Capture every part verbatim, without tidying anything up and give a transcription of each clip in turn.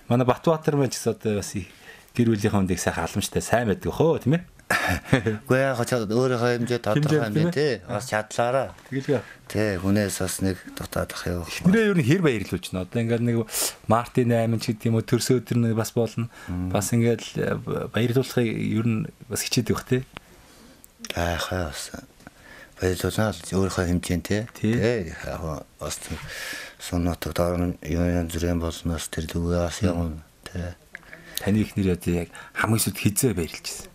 Манай Батбаатар маань ч гэсэн одоо бас гэр бүлийнхээ хүндийг сайхан халамжтай сайн байдаг хөө тийм ээ. Үгүй яг ч өөрийнхөө хэмжээ тодорхой хэмжээ тий. Бас чадлаараа. Тэгэлгүй. Тий, хүнээс бас нэг дутаад ах юу. Эхнэрээ ер нь хэр баярлуулж байна. Одоо ингээд нэг Мартин айман ч гэдэг юм уу төрсө өдөр нэг бас болно. Бас ингээд баярлуулахыг ер нь бас хичээдэг бах тий. Аа хаа бас баярлуулнаа өөрийнхөө хэмжээнд тий. Тий. Яг бас соннотог дараа юу юм зүрэн болсноос тэр дүүгээс юм тий. Таны эхнэр яг хамгийн сүд хизээ баярлжсэн.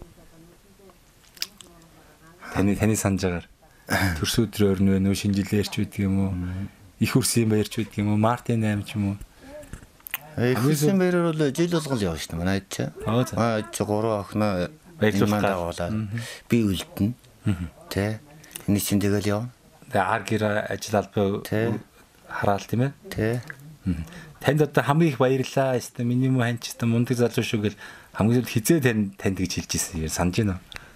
Таны таны санаж агаар төрс өдрөөр нөө шинжилээрч байдаг юм уу? Их үрсийн баярч байдаг юм уу? Мартин аймаг ч юм уу? Их үрсийн баяраар бол жил болгол явна шүү дээ. Манай ч. Аа ч гурван охиноо баярлуулах болоод би үлдэн. Тэ. Энэ чинь тэгэл явна. Тэгээ ар гэр ажил албаа хараал тийм ээ? Тэ. Танд одоо хамгийн их баярлаа. Эсвэл миний муу хань ч одоо мундаг залуу шүү гэл хамгийн зөв хизээ тань танд гэж хэлж ирсэн. Санаж байна уу?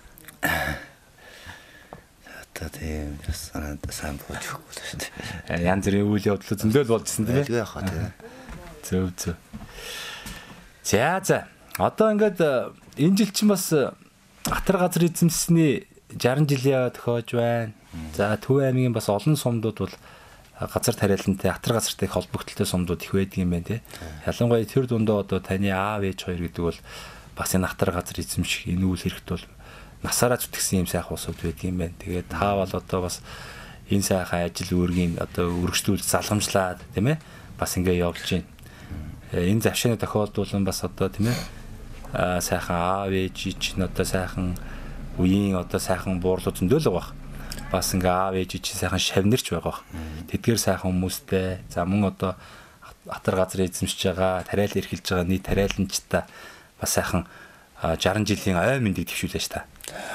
Тийм санаад сайн буучих уу шүү дээ. Янз бүрийн үйл явдал зөндөл болжсэн тийм ээ. Яг хаа тийм. Зөв зөв. За за. Одоо ингээд энэ жил чинь бас Атар газар эзэмсэсний шаран жилийн тохиож байна. За Төв аймгийн бас олон сумдууд бол газар тариалантай Атар газартай холбогдлолтой сумдууд их байдаг юм байна тий. Ялангуяа тэр дундаа одоо таны аав ээж хоёр гэдэг бол бас энэ Атар газар эзэмших энэ үйл хэрэгт бол насаараа зүтгэсэн юм сайхан усуд байдаг юм байна. Тэгээд та бол одоо бас энэ сайхан ажил үүргийн одоо үргэлжлүүл залгамжлаад тийм ээ бас ингэ явуулж байна. Энэ завшааны тохиолдол нь бас одоо тийм ээ сайхан аав ээж чинь одоо сайхан үеийн одоо сайхан буурлууд зөндөл байгаа. Бас ингээ аав ээж чинь сайхан шавнарч байгаа. Тэдгээр сайхан хүмүүстэй за мөн одоо Атар газар эзэмшиж байгаа, тариал эрхэлж байгаа нийт тариаланчтай бас сайхан шаран жилийн ой мэндийг төвшүүлж та.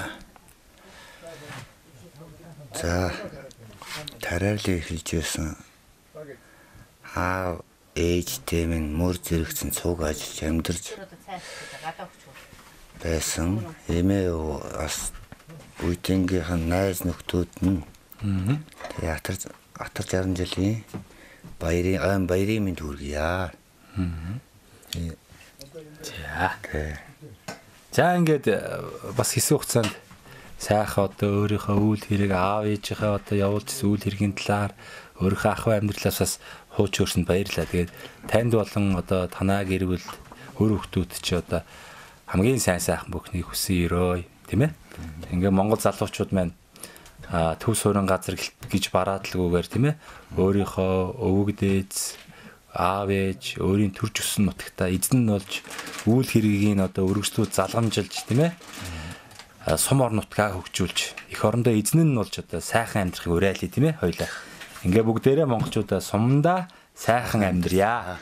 За тариалан эрхэлж байсан аав ээжтэй минь мөр зэрэгцэн цуг ажиллаж амьдарч байсан. Эмээ бас үеийнхээ найз нөхдүүд нь тэгээ Атар Атар шаран жилийн баярын айн баярын мэнд хүргье. За. За ингээд бас хэсэг хугацаанд сайхан одоо өөрийнхөө үйл хэрэг аав ээжийнхээ одоо явуулжсэн үйл хэргийн талаар өөрийнхөө ах амьдралаас бас хууч өөрсөнд баярлаа. Тэгээд танд болон одоо танаа гэр бүл өөр хүүхдүүд чи одоо хамгийн сайн сайхан бүхнийг хүсэн өрөө тийм ээ. Ингээ Монгол залуучууд маань төв суурин газар гэж бараадлаггүйгээр тийм ээ өөрийнхөө өвөг дээз аав ээж өөрийн төрж өссөн нутагта эзэн нь болж үйл хэргийг нь одоо өргөжлүүд залгамжилж тийм ээ сум ор нутгаа хөгжүүлж эх орондоо эзэн нь болж одоо сайхан амьдрахыг уриалъя тийм ээ хоёлаа. Ингээ бүгдээрээ монголчуудаа сумандаа сайхан амьдаръя.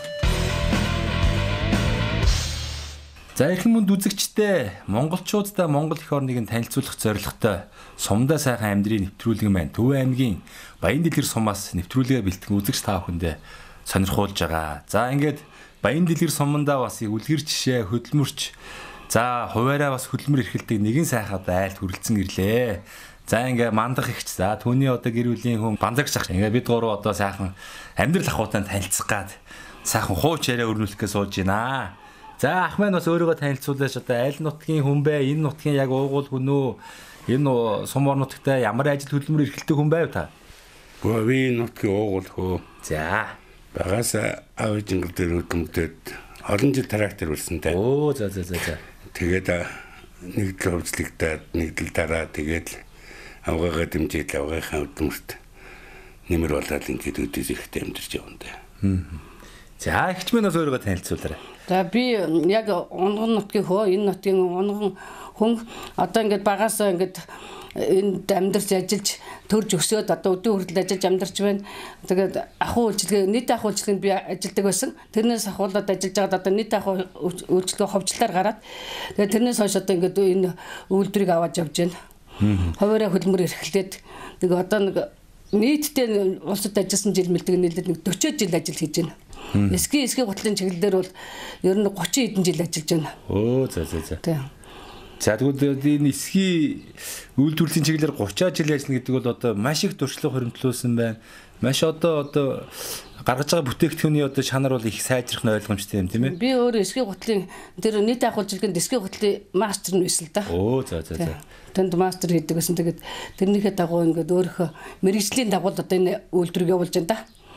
За эрхэм хүнд үзэгчдээ монголчуудаа Монгол эх орныг нь танилцуулах зорилготой сумандаа сайхан амьдрын нэвтрүүлэг маань Төв аймгийн Баяндэлгэр сумаас нэвтрүүлгээ бэлтгэн үзэгч та бүхэндээ сонирхуулж байгаа. За ингээд Баяндэлгэр сумандаа бас үлгэр жишээ хөдөлмөрч за хуваараа бас хөдөлмөр эрхэлдэг нэгэн сайхад айлт хүрэлцэн ирлээ. За ингээ Н.Мандах ихч за түүний одоо гэр бүлийн хүн Банзрагч ах ингээ бид гурав одоо сайхан амьдрал ахуйтан танилцах гад сайхан хууч яриа өрнүүлэхгээ сууж байна. За ах маань бас өөрийгөө танилцуулаач одоо аль нутгийн хүн бэ? Энэ нутгийн яг уугуул хүн үү? Энэ сум ор нутагта ямар ажил хөдөлмөр эрхэлдэг хүн байв та? Бовын нутгийн уугуул хөө. За багаас авиж ингл дээр хөдөлмөрөд олон жил трактор үлсэн таа. Оо за за за за. Тэгээд нэгдэл хөвцлөгдөөд нэгдэл дараа тэгээд авгаагаа дэмжиж авгийнхаа хөдөлмөрт нэмэр болоод ингээд өдөөс ихтэй амьдарч явна даа. За ихч минь бас өөрийгөө танилцуулаарай. За би яг онгон нутгийн хөө энэ нутгийн онгон хүн одоо ингээд багаас ингээд энд амьдарч ажиллаж төрж өсөөд одоо өдөө хүртэл ажиллаж амьдарч байна. Тэгээд ахуй үйлчлэгээ нийт ахуй үйлчлэгэнд би ажилладаг байсан. Тэрнээс ахуулаад ажиллаж байгаад одоо нийт ахуй үйлчлэгээ ховчлаар гараад тэгээд тэрнээс хойш одоо ингээд энэ үйлдвэрийг аваад явж байна. Хуваараа хөдөлмөр эрхлээд тэгээд одоо нэг нийтдээ улсад ажилласан жил мэлдэг нийлээд нэг дөрвөн жил ажил хийж байна. Эсгийн эсгийн гутлын чиглэлээр бол ер нь гучин хэдэн жил ажиллаж байна. Оо за за за. Тийм. За тэгвэл энэ эсгийн үйлдвэрлэлийн чиглэлээр гурван жил ажиллана гэдэг бол одоо маш их туршлага хоригдлуулсан байна. Маш одоо одоо гаргаж байгаа бүтээгдэхүүний одоо чанар бол их сайжрах нь ойлгомжтой юм тийм ээ. Би өөрөө эсгийн гутлын тэр нийт ахуулжилгаанд эсгийн гутлын мастер нь байсан л да. Оо за за за. Тэнд мастер хийдэг гэсэн. Тэгээд тэрнийхээ дагуу ингээд өөрийнхөө мэрэгжлийн дагуу одоо энэ үйлдвэрийг явуулж байна да.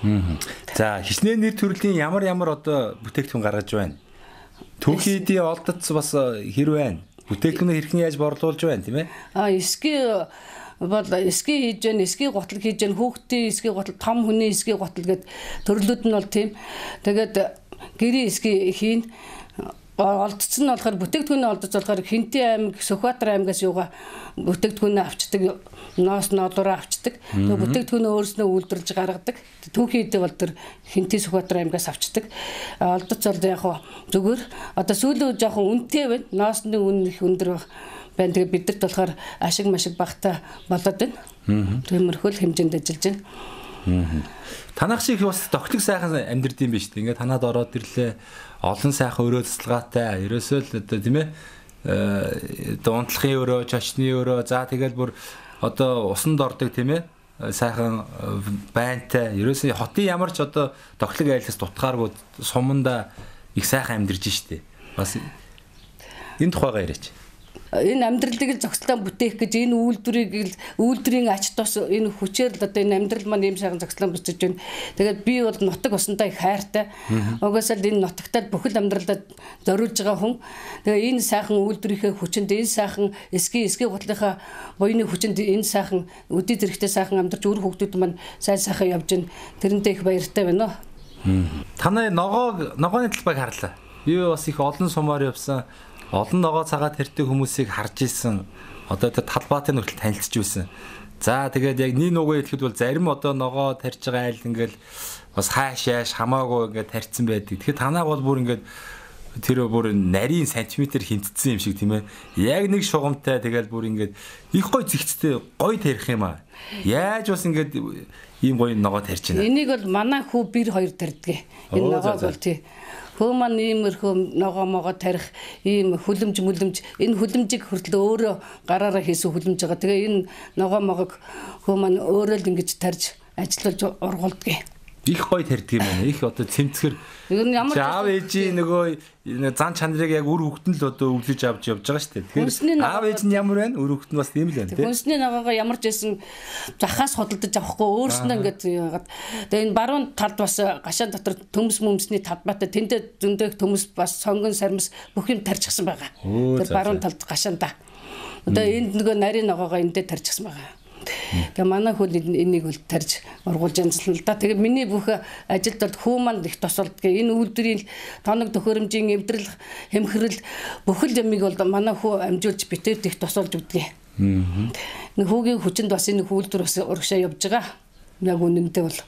За хичнээн нэр төрлийн ямар ямар одоо бүтээгдэхүүн гаргаж байна. Түүхийн эдийн олдоц бас хэр байна. Бүтээгдэхүүнээ хэрхэн яаж борлуулж байна тийм ээ. А эсгийн бол эсгийн хийж гэн эсгийн гутал хийж гэн хүүхдийн эсгийн гутал том хүний эсгийн гутал гэд төрлүүд нь бол тийм. Тэгээд гэрийн эсгийн хийн олдцсон нь болохоор бүтээгдэхүүнээ олдоц болохоор Хинтэн аймаг, Сүхбаатар аймгаас юугаа бүтээгдэхүүнээ авчдаг, ноос ноолороо авчдаг. Тэгээд бүтээгдэхүүнээ өөрснөө үйлдвэрлэж гаргадаг. Түүхийн эдээ бол тэр Хинтэн Сүхбаатар аймгаас авчдаг. Олдоц бол яг зүгээр одоо сүүлийн жоохон үнэтэй байна. Ноосны үн их өндөр байна. Тэгээд бидэрт болохоор ашиг машиг багтаа болоод байна. Тиймэрхүү л хэмжээнд ажиллаж байна. Танах шиг бас доктор сайхан амьдрд юм биш үү? Ингээд танад ороод ирлээ. Олон сайхан өрөө цэцэлгаатай. Ерөөсөө л одоо тийм ээ дуунтлахын өрөө, чочны өрөө. За тэгэл бүр одоо усанд ордог тийм ээ сайхан байнтай. Ерөөсөө хотын ямар ч одоо доклог айлаас дутгааргүй Сумандаа их сайхан амьдарч штэ. Бас энэ тухайгаа яриач. Энэ амьдралыг зохицлон бүтээх гэж энэ үйлдвэрийг үйлдвэрийн ач тус энэ хүчээр л одоо энэ амьдрал маань ийм сайхан зохицлон бүтэж байна. Тэгээд би бол нутаг усандаа их хайртай. Угаасаа л энэ нутагтаа бүхэл амьдралаа зориулж байгаа хүн. Тэгээд энэ сайхан үйлдвэрийнхээ хүчинд энэ сайхан эсгийн эсгийн гутлынхаа буйны хүчинд энэ сайхан өдий зэрэгтэй сайхан амьдарч үр хүүхдүүд маань сайн сайхан явж байна. Тэрэндээ их баяртай байна. Танай ногоо ногооны талбайг харлаа. Би бас их олон сумаар явсан. Олон ногоо цагаат хэрдэг хүмүүсийг харж исэн. Одоо тэр талбаатын хүртэл танилцж байсан. За тэгээд яг нэг нүгөө хэлэхэд бол зарим одоо ногоо тарьж байгаа айл ингээл бас хааш яаш хамаагүй ингээд тарьцсан байдаг. Тэгэхээр танаа бол бүр ингээд тэр бүр нарийн сантиметр хэмтсэн юм шиг тийм ээ. Яг нэг шугамтай тэгэл бүр ингээд их гой зэгцтэй гой тарих юм аа. Яаж бас ингээд ийм гой ногоо тарьж байна. Энийг бол манай хүү бэр хоёр тарьдаг. Энэ ногоог бол тий. Хөө маань иймэрхүү ногоо могоо тарих ийм хүлэмж мүлэмж энэ хүлэмжийг хүртэл өөрөө гараараа хийсэн хүлэмж байгаа. Тэгээ энэ ногоо могог хөө маань өөрөө л ингэж тарьж ажиллаж ургуулдаг. Их гой тарьдаг юм байна. Их одоо цэмцгэр аав ээжийн нөгөө зан чанарыг яг үр хөвгтөн л одоо өвлөж авч явж байгаа шүү дээ. Тэгэхээр аав ээж нь ямар байна? Үр хөвгтөн бас тийм л байна тийм. Хүнсний ногоогоо ямар ч байсан захаас хөдөлж авахгүй өөрснөө ингээд яагаад тэгээ энэ баруун талд бас гашаан дотор төмс мөмсний талбайтай тэндээ зөндөө төмс бас сонгон сармс бүх юм тарьчихсан байгаа. Тэр баруун талд гашаандаа. Одоо энд нөгөө нарийн ногоогоо эндээ тарьчихсан байгаа. Тэгээ манай хөл энийг бол тарьж ургуулж янзлна л да. Тэгээ миний бүх ажилд бол хүү манд их тосолд. Энэ үйлдвэрийн тоног төхөөрөмжийн эвдрэл хэмхэрэл бүхэл ямиг бол манай хүү амжуулж битээд их тосолж өгдөг. Нэг хүүгийн хүчинд бас энэ үйлдвэр бас урагшаа явж байгаа. Яг үнэндээ бол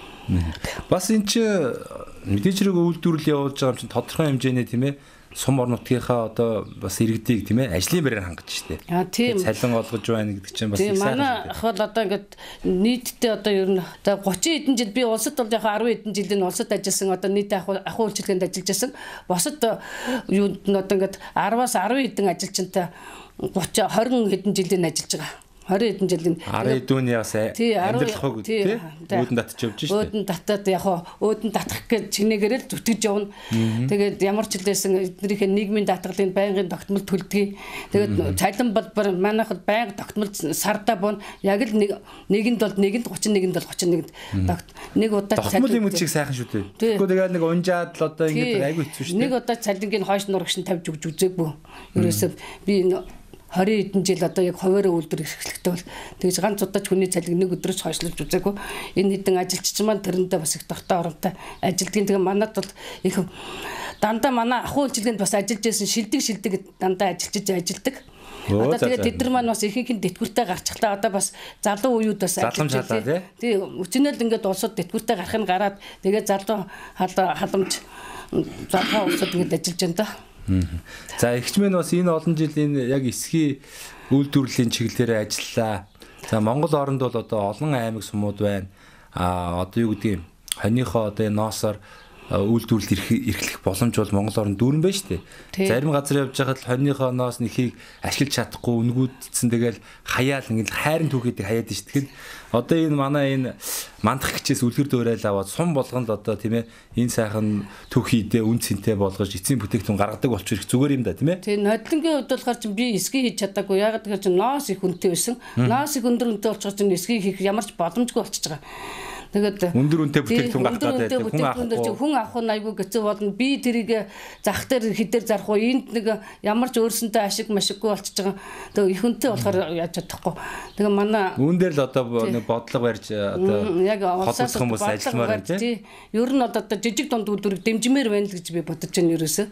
бас энэ чи мэдээж хэрэг үйлдвэрлэл явуулж байгаа юм чинь тодорхой хэмжээний тийм ээ сум орнотгийнхаа одоо бас иргэдийг тийм ээ ажлын байраар хангаж штэ. Аа тийм. Цалин олгож байна гэдэг чинь бас их сайн. Манай ах бол одоо ингээд нийтдээ одоо ер нь одоо гучин хэдэн жил би улсад бол яг арван хэдэн жилийн улсад ажилласан одоо нийт ах ахуй үйлчилгээнд ажиллаж байсан. Босод юунд нь одоо ингээд араваас арван хэдэн ажилчинтай гучин хорин хэдэн жилийн ажиллаж байгаа. хорин хэдэн жилийн арван хэдүүний бас амьдралах хог тий өөдөн татж явж штэ. Өөдөн татаад яг өөдөн татах гэж чинээгээрэл зүтгэж явна. Тэгээд ямар ч хэлсэн эднэрийнхээ нийгмийн даатгалын байнгын тогтмол төлдөг. Тэгээд цалин бол манайх байнга тогтмол сарда буун яг л нэг нэгэнд бол нэгэнд гучин нэгэнд бол гучин нэгэнд нэг удаа тогтмол юм чиг сайхан шүү дээ. Тэгэхгүй тэгээд нэг унжаад л одоо ингэж айгүй хэцүү шүү дээ. Нэг удаа цалингийн хойш нурагш нь тавьж өгч үзээгүй. Ерөөсөө би хорин хэдэн жил одоо яг хуваараа үйлдвэр эрхлэхтэй бол тэгж ганц удаач хүний цалиг нэг өдрөөс хойшлуулж үзээгүй. Энэ хэдэн ажилчч маань тэрэндээ бас их дортой оронтой ажилдгийн. Тэгээ манад бол их дандаа манай ахуй үйлчилгээнд бас ажиллаж байсан шилдэг шилдэг дандаа ажиллаж ажилдаг. Одоо тэгээ тэд нар маань бас ихэнх нь тэтгэвртэй гарчихлаа. Одоо бас залуу үеуд бас ажиллаж байна тий. Өчнөөл ингээд улсууд тэтгэвртэй гарах нь гараад тэгээ залуу халамж залуу улсууд ингээд ажиллаж байна да. За эгчмэн бас энэ олон жилийн яг эсхий үйлдвэрлэлийн чиглэлээр ажиллаа. За Монгол оронд бол одоо олон аймаг сумууд байна. А одоо юу гэдэг юм хоньихоо одоо ноосоор үйлдвэрлэлд эрхлэх боломж бол Монгол орнд дүүрэн байна шүү дээ. Зарим газар явж байхад хоньныхоо ноос нэхийг ашиглаж чадахгүй үнгүүдсэн тэгэл хаяал ингээл хайрын түүхийдэг хаяад шүү. Тэгэхээр одоо энэ манай энэ Н.Мандах гिचээс үлгэр дуурайл аваад сум болгонд одоо тийм ээ энэ сайхан түүхийдээ үн цэнтэй болгож эцсийн бүтээгдэхүүн гаргадаг болчих их зүгээр юм да тийм ээ. Тийм нодлонгийн хувьд болохоор чинь би эсгий хийж чадаагүй. Ягаад гэвэл чинь ноос их үнэтэй байсан. Ноос их өндөр үнэтэй болчихсон чинь эсгий хийх ямарч боломжгүй болчихж байгаа. Тэгээд өндөр үнэтэй бүтээгдэхүүн гаргах гэдэг хүн авах хүн авах нь айгүй хэцүү болно. Би тэрийг зах дээр хідээр зарах уу энд нэг ямарч өөрсөнтэй ашиг машиггүй болчихж байгаа. Тэгээд их үнэтэй болохоор яаж чадахгүй. Тэгээд манай үүн дээр л одоо нэг бодлого барьж одоо яг улсаас хүмүүс ажилламаар байна тийм. Ер нь одоо жижиг дунд үйлдвэрийг дэмжмээр байна л гэж би бодож байна ерөөсөө.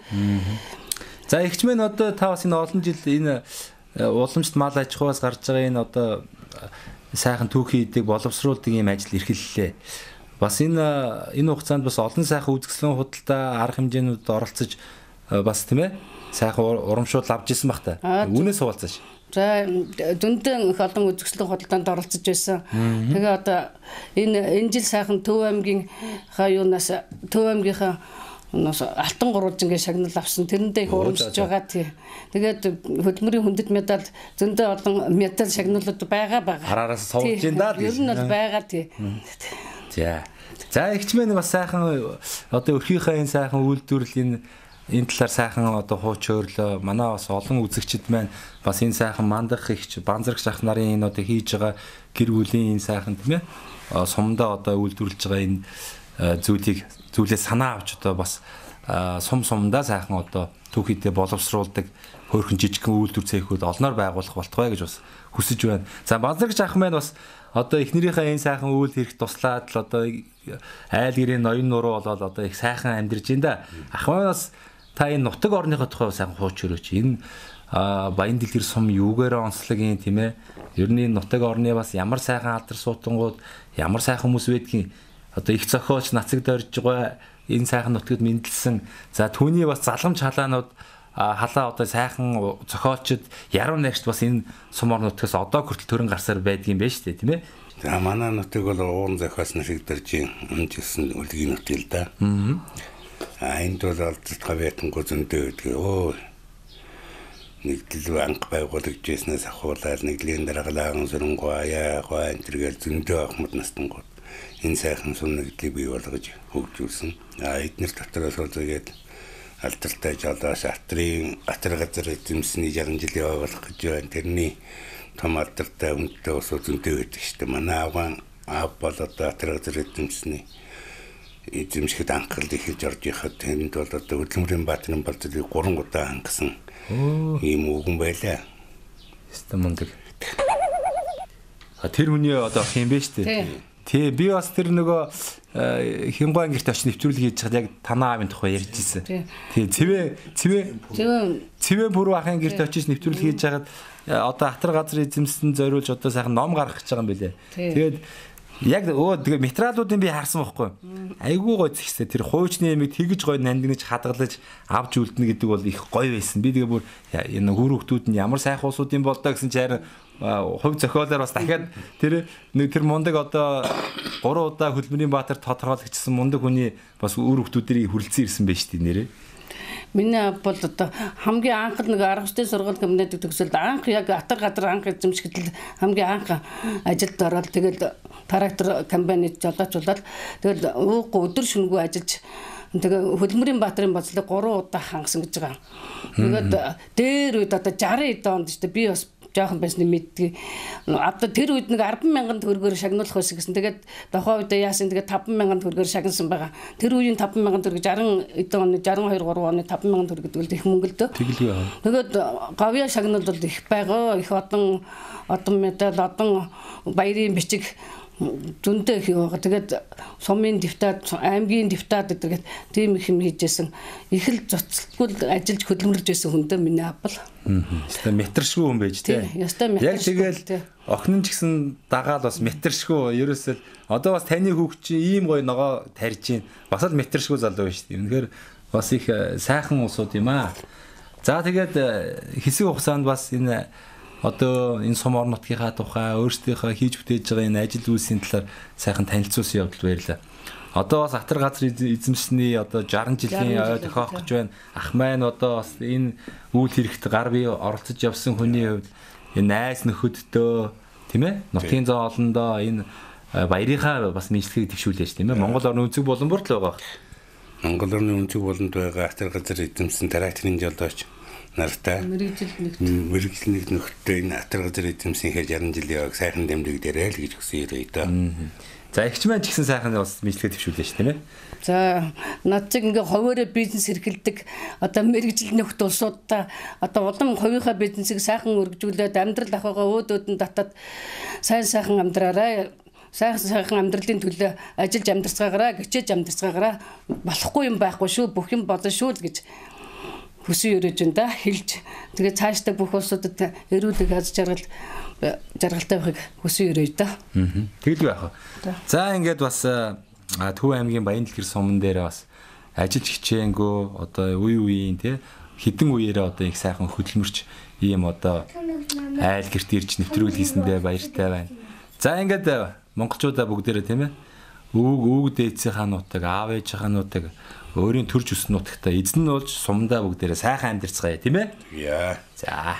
За эгч мэн одоо та бас энэ олон жил энэ уламжт мал аж ахуйгаас гарч байгаа энэ одоо сайхан түүхийдэг боловсруулдаг юм ажил эрхэллээ. Бас энэ энэ хугацаанд бас олон сайхан үзэсгэлэн худалдаа арга хэмжээнүүдэд оролцож бас тийм ээ сайхан урамшуул авч ирсэн баг та. Үүнээс хуваалцааш. За дүндэн их олон үзэсгэлэн худалдаанд оролцож байсан. Тэгээ одоо энэ энэ жил сайхан Төв аймгийн ха юунаас Төв аймгийнхаа нос алтан гурвалж ингээ шагнал авсан тэрэндээ их урамшиж байгаа тий. Тэгээд хөдөлмөрийн хүндэт медаль зөндөө олон медаль шагналууд байгаа байгаа. Хараараас сувж ин даа. Ер нь бол байгаа тий. За. За ихчмэн бас сайхан одоо өрхийнхээ энэ сайхан үйлдвэрлэлийн энэ талаар сайхан одоо хууч өөрлөө манай бас олон үзэгчид маань бас энэ сайхан Мандах ихч Банзрагч ах нарын энэ одоо хийж байгаа гэр бүлийн энэ сайхан тийм ээ сумандаа одоо үйлдвэрлэж байгаа энэ зүйлийг зүйлээ санаа авч одоо бас сум сумдаа сайхан одоо түүхийдээ боловсруулдаг хөөрхөн жижигхэн үйлдвэр цэхүүд олноор байгуулах болтугай гэж бас хүсэж байна. За Банзрагч ах маань бас одоо эхнэрийнхээ энэ сайхан үйл хэрэг туслаад л одоо айл гэрийн ноён нуруу болоод одоо их сайхан амьдарч байна да. Ах маань бас та энэ нутаг орныхоо тухай сайхан хууч өрөөч. Энэ Баяндэлгэр сум юугаараа онцлог юм тийм ээ. Ер нь энэ нутаг орны бас ямар сайхан алдар суутангууд ямар сайхан хүмүүс байдгийг одоо их зохиолч нацаг дорж байгаа энэ сайхан нутагт мэндэлсэн. За түүний бас залгамж халаанууд халаа одоо сайхан зохиолчд яруу найрагч бас энэ сум орны нутгаас одоо хүртэл төрөн гарсаар байдгийн байж тээ тийм ээ. За манай нутаг бол уурн зохиолч нашиг дорж амжилсан үлгийн нутаг л да. Аа энд бол олдолт хавьяатангүй зөндөө гэдэг. Өө нэгдэл банк байгуулагчснаас ахуулаад нэгдлийн дараагаан сүрэнгуяа гоо энэ төргээл зөндөө ахмад настангууд энэ сайхан сум нэгдлийг бий болгож хөгжүүлсэн. Аа эднэр дотроос үзгээд алдартай жолоос атрийн атар газар эзэмсний шаран жилийн явуулах гэж байна. Тэрний том алдартай үнэтэй ус зөнтэй байдаг шүү дээ. Манай аван аав бол одоо атар газар эзэмсний эзэмшихэд анхаарал ихэж орж яхад тэнд бол одоо хөдөлмөрийн баатрын болцлыг гурван удаа хангасан ийм үгэн байлаа. Эсвэл мундаг. А тэр хүний одоо ах юм бэ шүү дээ. Тий би бас тэр нөгөө хингуан гэрт очиж нэвтрүүлэг хийж хаад яг танаа аавын тухай ярьж ирсэн. Тий цэвэ цэвэ цэвэ бүрүү ахын гэрт очиж нэвтрүүлэг хийж хаад одоо атар газар эзэмсэн зориулж одоо сайхан ном гаргах гэж байгаа юм билэ. Тэгээд яг өө тэгээ материалуудын би харсан байхгүй. Айгуу гоё зэгсээ тэр хуучны ямиг тэгж гоё нандинаж хадгалж авч үлдэнэ гэдэг бол их гоё байсан. Би тэгээ бүр энэ хүүрүүхдүүд нь ямар сайхан уусуудын болдоо гэсэн чи харин хувь зохиолоор бас дахиад тэр нэг тэр мундаг одоо гурван удаа хөлбөрийн баатар тодорхойлогдсон мундаг хүний бас үр хүүхдүүдэрийг хүрлцэн ирсэн байж тээ нэрээ. Миний бол одоо хамгийн анх нэг арга зүйн сургууль кабинет төгсөлд анх яг атар гадар анх эзэмшигдэл хамгийн анх ажилд ороод тэгэл трактор компанид жолоочулаад тэгэл өдөр шөнөгүй ажиллаж тэгээ хөлбөрийн баатрын боцлог гурван удаа хангасан гэж байгаа. Тэгээд дээр үед одоо шаран эд онд шүү дээ би бас жоохон байсны мэддэг. Одоо тэр үед нэг арван мянган төгрөгөөр шагнуулах байсан гэсэн. Тэгээд дохоо үед яасан тэгээд таван мянган төгрөгөөр шагнасан байгаа. Тэр үеийн таван мянган төгрөг шаран эдэн оны шаран хоёр гурван оны таван мянган төгрөг гэдэг их мөнгө л дөө. Тэгэлгүй аа. Тэгээд говья шагнал бол их байгаа. Их одон одон медаль одон баярын бичиг зөндөө их байгаа. Тэгээд сумын депутат, аймгийн депутат гэдэг тийм их юм хийжсэн. Их л цоцлгүй ажиллаж хөдөлмөрлж байсан хүндээ миний авбал. Яста метршгүй хүн байж тээ. Яста метр. Яг тэгэл охин ч гэсэн дагаал бас метршгүй. Ерөөсөө одоо бас таны хүүхд чи ийм гоё ногоо тарьж гин. Бас л метршгүй залуу байж тээ. Үнэхээр бас их сайхан усууд юм аа. За тэгээд хэсэг хугацаанд бас энэ одоо энэ сум орон нутгийнхаа тухай өөрсдийнхөө хийж бүтээж байгаа энэ ажил үйлсийн талаар сайхан танилцуулсан явдал баярлаа. Одоо бас атар газар эзэмсний одоо шаран жилийн ой тохиох гэж байна. Ах маань одоо бас энэ үйл хэрэгт гар бие оролцож явсан хүний хувьд энэ найз нөхөддөө тийм ээ нутгийн зоолондоо энэ баярынхаа бас мэдлэгийг төвшүүлж тийм ээ Монгол орны өнцөг болон бүрт л байгаа. Монгол орны өнцөг болонд байгаа атар газар эзэмсэн тракторын жолооч нартай мэрэгжил нэг нөхдөд энэ атар газар эзэмсийнхээ шаран жилийн сайхан дамжиг дээрээ л гэж хүсэн ирээ доо. За эгч маань ч гэсэн сайхан бас мэдлэгээ төвшүүлж шүү тийм ээ. За над шиг ингээ хуваараа бизнес эрхэлдэг одоо мэрэгжил нөхд улсуудаа одоо улам хувийнхаа бизнесийг сайхан өргөжүүлээд амьдрал ахыгаа өөдөөдөн татаад сайн сайхан амьдраарай. Сайхан сайхан амьдралын төлөө ажиллаж амьдарцгаагаараа гिचээж амьдарцгаагаараа болохгүй юм байхгүй шүү. Бүх юм болно шүү л гэж хүсэн өрөөж энэ да хэлж тэгээ цаашдаа бүх улсуудад эрүүлэг аз жаргал жаргалтай байхыг хүсэн өрөөж да. Тэгэл яах вэ? За ингээд бас Төв аймгийн Баяндэлгэр суман дээр бас ажиллаж хичээнгөө одоо үе үеийн тий хідэн үеэрээ одоо их сайхан хөдөлмөрч ийм одоо айл гэрт ирж нэвтрүүл хийсэндээ баяртай байна. За ингээд монголчуудаа бүгдээрээ тийм ээ өвөг өвөг дээдсийнхаа нутаг, аав ээжийнхаа нутаг, өөрийн төрж өссөн нутагтаа эзэн нь болж сумандаа бүгдээрээ сайхан амьдарцгаая тийм ээ. Яа. За.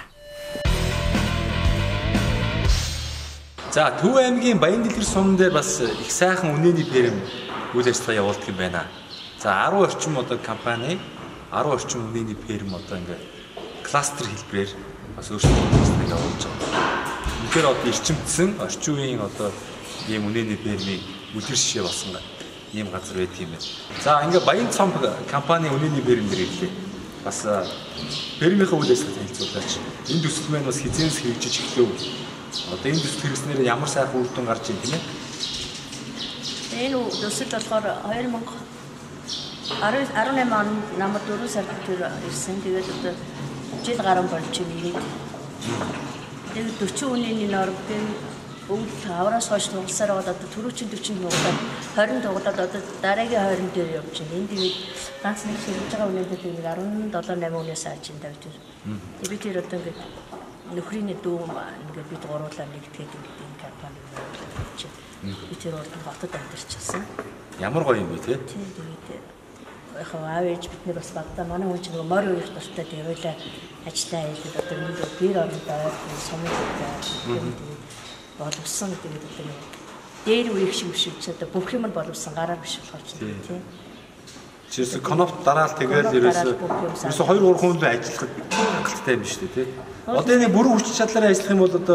За Төв аймгийн Баяндэлгэр суман дээр бас их сайхан үнээний ферм үйл ажиллагаа явуулдаг юм байна. За арван орчим одоо компани арван орчим үнээний ферм одоо ингээд кластер хэлбэрээр бас өөрсдөө үйлчлэг явуулж байгаа. Тэгэхээр одоо эрчимдсэн орчин үеийн одоо ийм үнээний фермийн үлгэр шишээ болсон ийм газар байдаг юм байна. За ингээд Баян цомбо компани үнээний ферм дээр ирлээ. Бас фермийнхаа үйл ажиллагааг хэлцүүлж энэ төсөл маань бас хизээс хэрэгжиж эхлэв. Одоо энэ төсөл хэрэгснээр ямар сайхан үр дүн гарч ийн тийм ээ? Энэ төсөл болохоор две тысячи арван онд намайг дөрөв сард төр ирсэн. Тэгээд одоо жил гарсан болж байна. Тэгээд forty үнэний нормын өвд авраас хойш нугалсаар байгаа одоо түрүүчийн forty нугалаад twenty дугалаад одоо дараагийн twenty дээр явж байна. Энд тэгээд ганц нэг хэрэгж байгаа үнэтэй тэгээд seventeen eight үнээс ааж энэ давж байна. Тэгээд бид тэр одоо ингээд нөхрийн дүү ингээд бид гуруулаа нэгтгэхэд ингээд энэ компани хийж би тэр урд хотод амьдарчихсан. Ямар гоё юм бэ те? Тийм тэгээд яхаа аав ээж бид нар бас багтаа манай хүн чинь морь хоёр дуртай тэрүүлээ ажиллаа хийлээд одоо нэг гэр орондоо ойрхон сумын тэгээд боловсон тэгээд одоо дээр үеих шиг биш ч одоо бүх юм боловсон гараар биш болохоор чинь тийм. Жишээ конопт дараал тэгээд ерөөсөө ерөөсөө two three хүнд ажиллахад хангалттай юм шүү дээ тий. Одоо энэ бүрэн хүч чадлаараа ажиллах юм бол одоо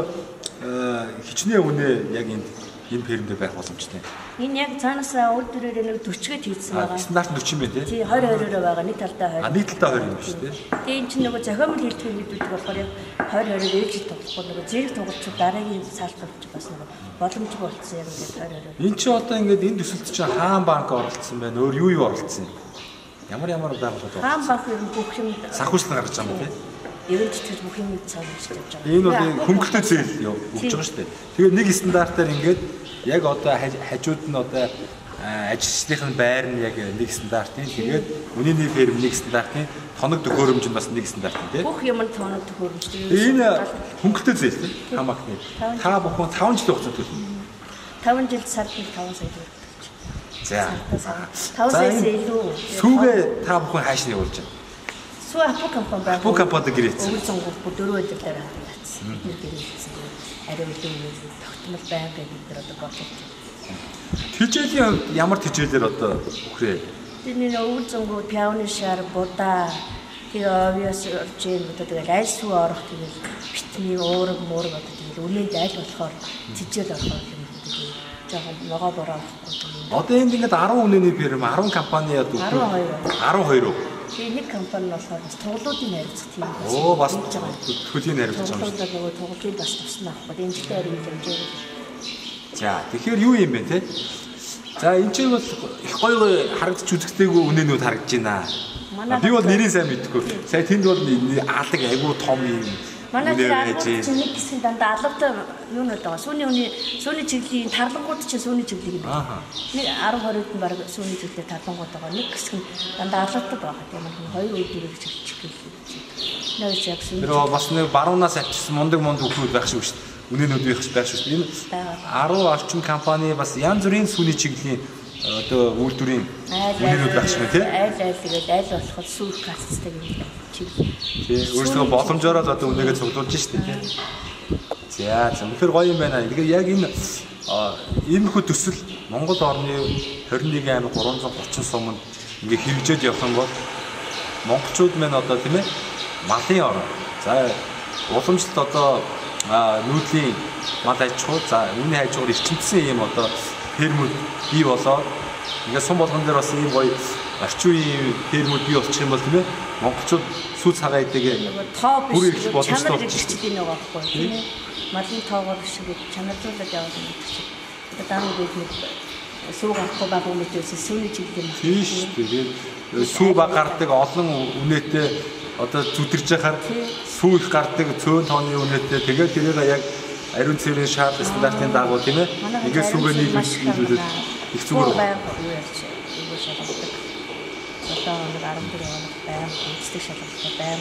хичнээн үнэ яг энэ энэ фермдээ байх боломжтой. Энэ яг цаанаасаа өөр төрөөр нэг forty-гээд хийсэн байгаа. Стандарт forty юм байна тий. Тий twenty twenty-ороо байгаа нэг талдаа twenty. А нэг талдаа twenty юм шүү дээ. Тэгээ энэ чинь нөгөө зохиомл хэлтгийн нийтүүд болохоор яг twenty twenty ээлж тоглохгүй нөгөө зэрэг тоглолч дараагийн саалталж бас нөгөө боломж болцсон яг ингээд twenty twenty. Энд чи одоо ингээд энэ төсөлд чинь хаан банк оролцсон байна. Өөр юу юу оролцсон юм? Ямар ямар байгууллагууд хаан банк юм бүх юм санхүүжилт гаргаж байгаа юм тий. Эвэнт тэр бүх юм цааш явж байгаа. Энэ бол хөнгөлтэй зээл өгж байгаа шүү дээ. Тэгээд нэг стандартаар ингээд яг одоо хажууд нь одоо ажилчдын байр нь яг нэг стандартын тэгээд үнэний ферм нэг стандартын тоног төхөөрөмж нь бас нэг стандартын тий. Бүх юм нь тоног төхөөрөмж тийм. Энэ хөнгөлтэй зээл тий. Хамаахны. Та бүхэн five жил хугацаанд төлнө. five жил сард five сая төгрөг. За. five саяас илүү. Сүүгээ та бүхэн хааш нь явуулж байна. Сүү апо компани байна. Апо компанид гэрээсэн. Өвөр сонгох дөрөв өдрөөр хатсан. Нэг гэрээсэн. Арай үлдээ тогтмол байнга бид нар одоо бодлоо. Тижээлийн ямар тижээлэр одоо бүхрээ. Тэний өвөр сонгоо пиауны шар будаа тэр обвиас орчин одоо тэгэл аль сүү орох тэгэл битний уураг муураг одоо тэгэл үнэнд аль болохоор тижээл орох юм гэдэг. Жаахан ногоо бороохгүй. Одоо энд ингээд ten үнэний ферм ten компани одоо twelve уу? Тэгээ нэг компани болохоор бас тоглоодын харилцах тийм байна. Оо бас төлөлийн харилцаж байгаа юм. Тоглоодоо нөгөө тоглоомын бас тусна авахгүй. Энэ жилдээ харин хэмжээ. За тэгэхээр юу юм бэ те? За энэ чинь бол их гоё гоё харагдаж үзэгтэйгүй үнэнүүд харагдаж байна. Би бол нэрийг сайн мэдэхгүй. Сая тэнд бол аалаг айгүй том юм. Манай тэр аалгууд чинь нэг хэсэг дандаа алавтай юунод байгаа. Сүүний үний сүүний чиглэлийн тарлангууд чинь сүүний чиглэлийг юм. Нэг ten twenty-д нь баг сүүний чиглэлээр тарлангууд байгаа. Нэг хэсэг нь дандаа алавтай байгаа. Тийм нь хоёр өдрийг чиглэж гэлээ. Нөөс яг сүүний. Тэр бас нэг баруунаас авчирсан мундаг мундаг хүмүүс байх шүү дээ. Үнэнүүд байх байх шүү дээ. Энэ ten орчим компани бас янз бүрийн сүүний чиглэлийн одоо үйлдвэрийн үнэнүүд байх шиг тийм. Айл айл тэгээд айл болоход сүүх гацтай юм чиг. Тийм өөрсдөө боломжоор л одоо үнэгээ цуглуулж штэ тийм. За за үнэхээр гоё юм байна. Тэгэхээр яг энэ иймэрхүү төсөл Монгол орны хорин нэгэн аймаг гурван зуун гурван суманд ингээ хэрэгжээд явах юм бол монголчууд мань одоо тийм ээ малын орн. За уламжлалт одоо нүүдлийн мал аж ахуй за үнийн аж ахуйр эрчимсэн юм одоо фермүүд бий болоод ингээ сум болгон дээр бас ийм гоё орчин үеийн фермүүд бий болчих юм бол тийм ээ монголчууд сүүл цагаан эдэгээ бүр их боломжтой болчих тийм нэг байгаа байхгүй тийм ээ малын тоогоор шиг чанарлуулаад яваад юм гэдэг чинь одоо даан үед нэг сүү гарахгүй баг үнэтэй сүүний чиглэл юм. Тийм шүү дээ. Сүү баг гардаг олон үнэтэй одоо зүдэрж яхаар сүү их гардаг цөөн тооны үнэтэй тэгээд тэрийг яг ариун цэврийн шаард стандартын дагуу тийм ээ ингээд сүүгээ нийлүүлээд их зүгээр байна. Юу ярьж юу шалгалдаг. Одоо нэг арам дээр явах байна. Үздэг шалгалтай байна.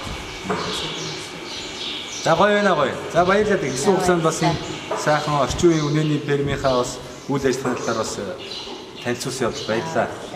За гоё байна гоё. За баярлалаа. Хэсэг хугацаанд бас энэ сайхан орчин үеийн үнээний фермийнхаа бас үйл ажиллагааны талаар бас танилцуулсан явдал баярлалаа.